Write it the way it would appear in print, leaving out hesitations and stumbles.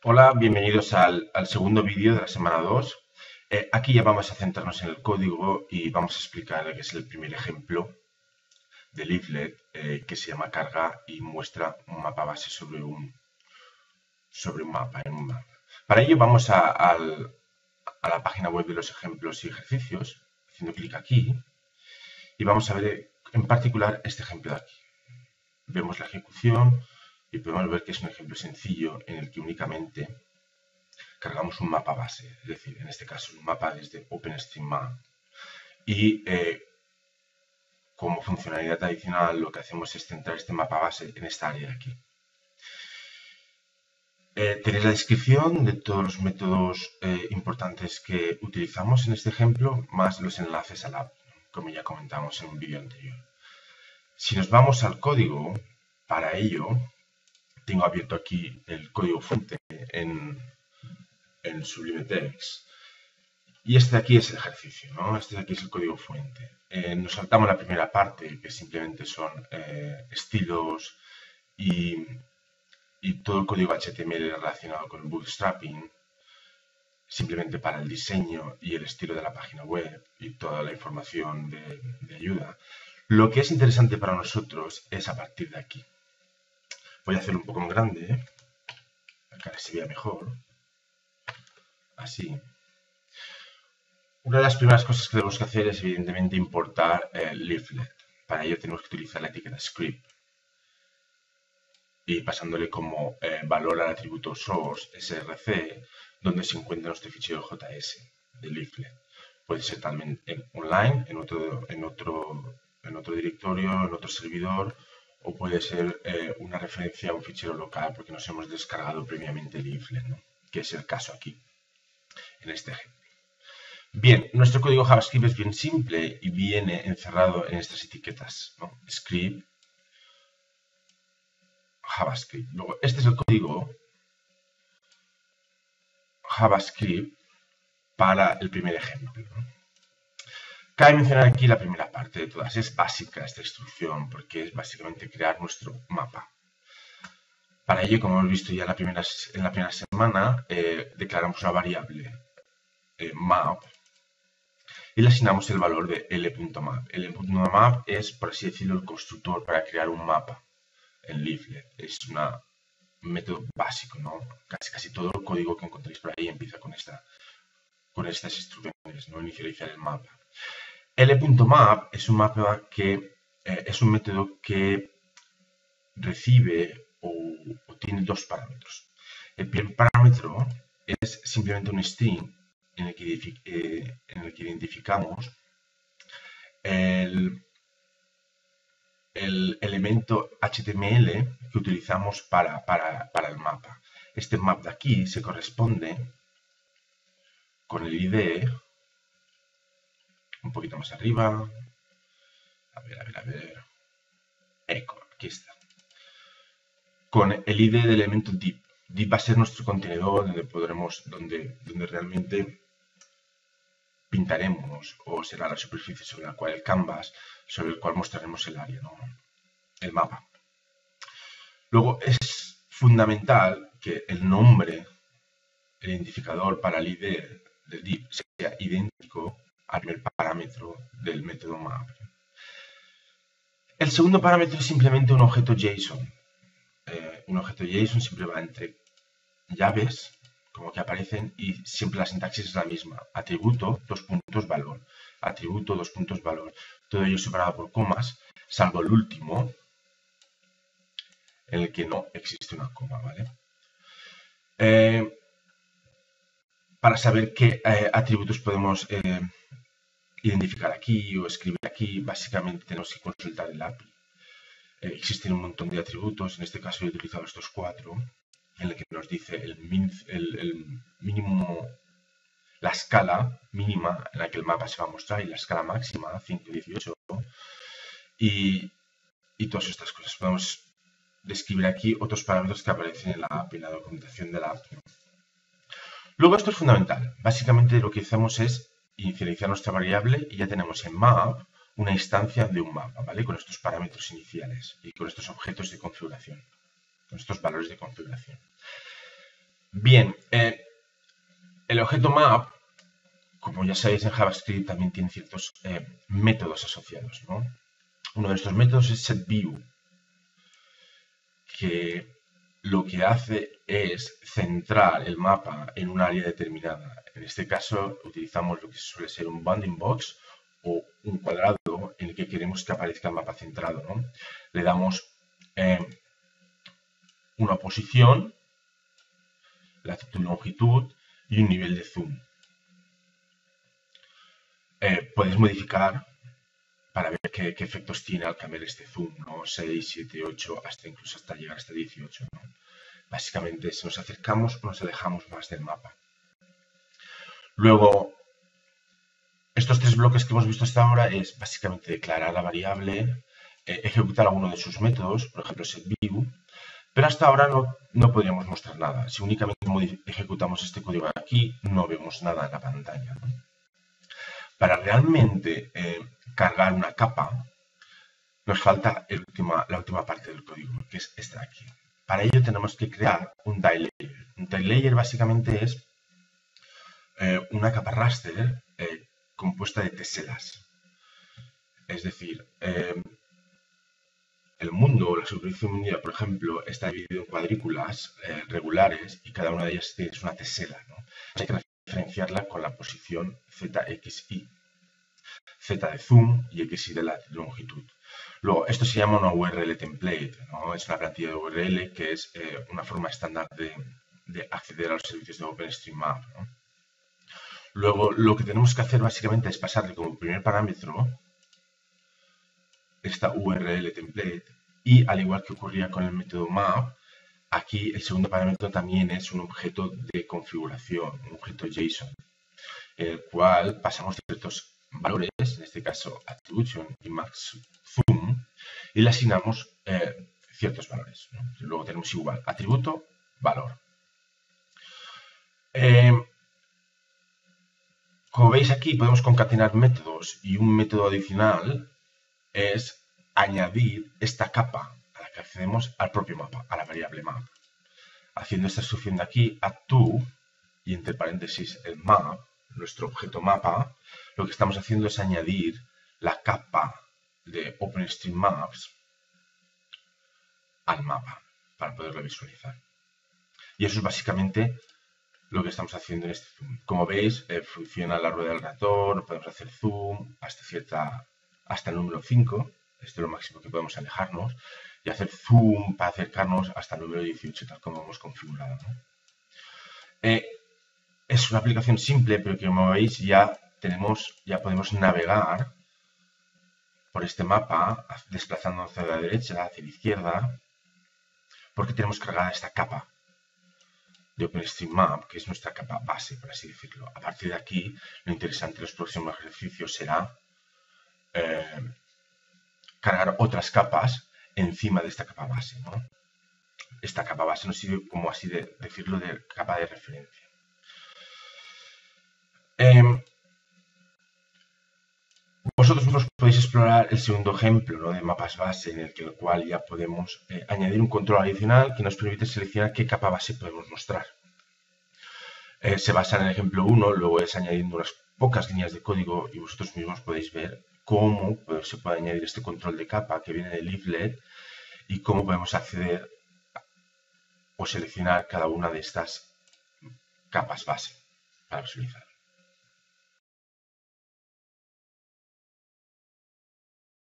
Hola, bienvenidos al segundo vídeo de la semana 2. Aquí ya vamos a centrarnos en el código y vamos a explicar que es el primer ejemplo de Leaflet que se llama carga y muestra un mapa base sobre un mapa, en un mapa. Para ello vamos a la página web de los ejemplos y ejercicios, haciendo clic aquí, y vamos a ver en particular este ejemplo de aquí. Vemos la ejecución y podemos ver que es un ejemplo sencillo en el que únicamente cargamos un mapa base, es decir, en este caso un mapa desde OpenStreetMap. Y como funcionalidad adicional lo que hacemos es centrar este mapa base en esta área de aquí. Tenéis la descripción de todos los métodos importantes que utilizamos en este ejemplo, más los enlaces a la app, como ya comentamos en un vídeo anterior. Si nos vamos al código, para ello tengo abierto aquí el código fuente en Sublime Text. Y este de aquí es el ejercicio, ¿no? Este de aquí es el código fuente. Nos saltamos la primera parte, que simplemente son estilos y todo el código HTML relacionado con el bootstrapping, simplemente para el diseño y el estilo de la página web y toda la información de ayuda. Lo que es interesante para nosotros es a partir de aquí. Voy a hacerlo un poco más grande, para que se vea mejor. Así. Una de las primeras cosas que tenemos que hacer es evidentemente importar el Leaflet. Para ello tenemos que utilizar la etiqueta script y pasándole como valor al atributo source src, donde se encuentra nuestro fichero JS de Leaflet. Puede ser también online, en otro directorio, en otro servidor, o puede ser una referencia a un fichero local porque nos hemos descargado previamente Leaflet, ¿no? Que es el caso aquí, en este ejemplo. Bien, nuestro código JavaScript es bien simple y viene encerrado en estas etiquetas, ¿no? Script, JavaScript. Luego, este es el código JavaScript para el primer ejemplo, ¿no? Cabe mencionar aquí la primera parte de todas. Es básica esta instrucción porque es básicamente crear nuestro mapa. Para ello, como hemos visto ya en la primera semana, declaramos una variable map y le asignamos el valor de l.map. L.map es, por así decirlo, el constructor para crear un mapa en Leaflet. Es un método básico, ¿no? Casi todo el código que encontréis por ahí empieza con estas instrucciones, ¿no? Inicializar el mapa. L.map es un mapa que es un método que recibe o tiene dos parámetros. El primer parámetro es simplemente un string en el que identificamos el elemento HTML que utilizamos para el mapa. Este map de aquí se corresponde con el ID, un poquito más arriba, a ver, eco, aquí está, con el ID del elemento div. Div va a ser nuestro contenedor donde realmente pintaremos o será la superficie sobre la cual el canvas, sobre el cual mostraremos el área, ¿no? El mapa. Luego es fundamental que el nombre, el identificador para el ID del div sea idéntico al primer parámetro del método map. El segundo parámetro es simplemente un objeto JSON. Un objeto JSON siempre va entre llaves, como que aparecen, y siempre la sintaxis es la misma. Atributo, dos puntos, valor. Atributo, dos puntos, valor. Todo ello separado por comas, salvo el último, en el que no existe una coma, ¿vale? Para saber qué atributos podemos identificar aquí o escribir aquí, básicamente tenemos que consultar el API. Existen un montón de atributos, en este caso he utilizado estos 4, en el que nos dice el mínimo, la escala mínima en la que el mapa se va a mostrar y la escala máxima, 518, y todas estas cosas. Podemos describir aquí otros parámetros que aparecen en la API, en la documentación de la API. Luego esto es fundamental. Básicamente lo que hacemos es inicializar nuestra variable y ya tenemos en map una instancia de un mapa, ¿vale? Con estos parámetros iniciales y con estos objetos de configuración, con estos valores de configuración. Bien, el objeto map, como ya sabéis en JavaScript, también tiene ciertos métodos asociados, ¿no? Uno de estos métodos es setView, que lo que hace es centrar el mapa en un área determinada. En este caso utilizamos lo que suele ser un bounding box o un cuadrado en el que queremos que aparezca el mapa centrado, ¿no? Le damos una posición, latitud, longitud y un nivel de zoom. Puedes modificar para ver qué efectos tiene al cambiar este zoom, ¿no? 6, 7, 8, incluso hasta llegar hasta 18, ¿no? Básicamente, si nos acercamos o nos alejamos más del mapa. Luego, estos tres bloques que hemos visto hasta ahora es básicamente declarar la variable, ejecutar alguno de sus métodos, por ejemplo setView, pero hasta ahora no podríamos mostrar nada. Si únicamente ejecutamos este código aquí, no vemos nada en la pantalla, ¿no? Para realmente cargar una capa, nos falta la última parte del código, que es esta de aquí. Para ello tenemos que crear un tile layer. Un tile layer básicamente es una capa raster compuesta de teselas. Es decir, el mundo, la superficie mundial, por ejemplo, está dividido en cuadrículas regulares y cada una de ellas tiene una tesela, ¿no? Hay que diferenciarla con la posición ZXY. Z de zoom y XY de la longitud. Luego, esto se llama una URL template, ¿no? Es una plantilla de URL que es una forma estándar de acceder a los servicios de OpenStreetMap, ¿no? Luego, lo que tenemos que hacer básicamente es pasarle como primer parámetro esta URL template y, al igual que ocurría con el método map, aquí el segundo parámetro también es un objeto de configuración, un objeto JSON, en el cual pasamos ciertos valores, en este caso attribution y max zoom, y le asignamos ciertos valores, ¿no? Luego tenemos igual atributo, valor. Como veis aquí podemos concatenar métodos y un método adicional es añadir esta capa a la que accedemos al propio mapa, a la variable map. Haciendo esta instrucción de aquí, add_to, y entre paréntesis el map, nuestro objeto mapa, lo que estamos haciendo es añadir la capa de OpenStreetMaps al mapa para poderlo visualizar. Y eso es básicamente lo que estamos haciendo en este zoom. Como veis, funciona la rueda del ratón, podemos hacer zoom hasta el número 5, este es lo máximo que podemos alejarnos, y hacer zoom para acercarnos hasta el número 18, tal como hemos configurado, ¿no? Es una aplicación simple, pero que como veis ya podemos navegar por este mapa, desplazándonos hacia la derecha, hacia la izquierda, porque tenemos cargada esta capa de OpenStreetMap, que es nuestra capa base, por así decirlo. A partir de aquí, lo interesante en los próximos ejercicios será cargar otras capas encima de esta capa base, ¿no? Esta capa base nos sirve, como así decirlo, de capa de referencia. Vosotros podéis explorar el segundo ejemplo, ¿no?, de mapas base, en el cual ya podemos añadir un control adicional que nos permite seleccionar qué capa base podemos mostrar. Se basa en el ejemplo 1, luego es añadiendo unas pocas líneas de código y vosotros mismos podéis ver cómo se puede añadir este control de capa que viene del leaflet y cómo podemos acceder o seleccionar cada una de estas capas base para visualizar.